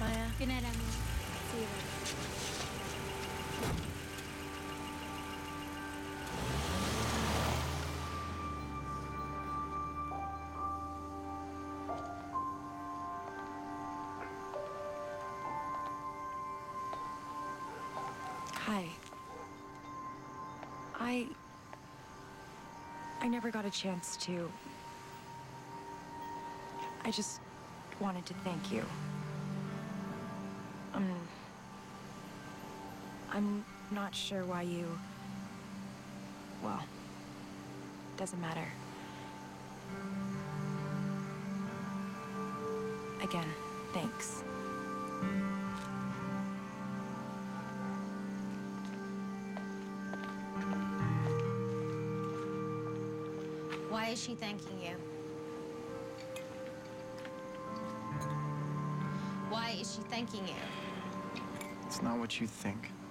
Maya. Good night, Emily. See you later. Hi. I never got a chance to. I just wanted to thank you. I'm not sure why you... Well, doesn't matter. Again, thanks. Why is she thanking you? Why is she thanking you? It's not what you think.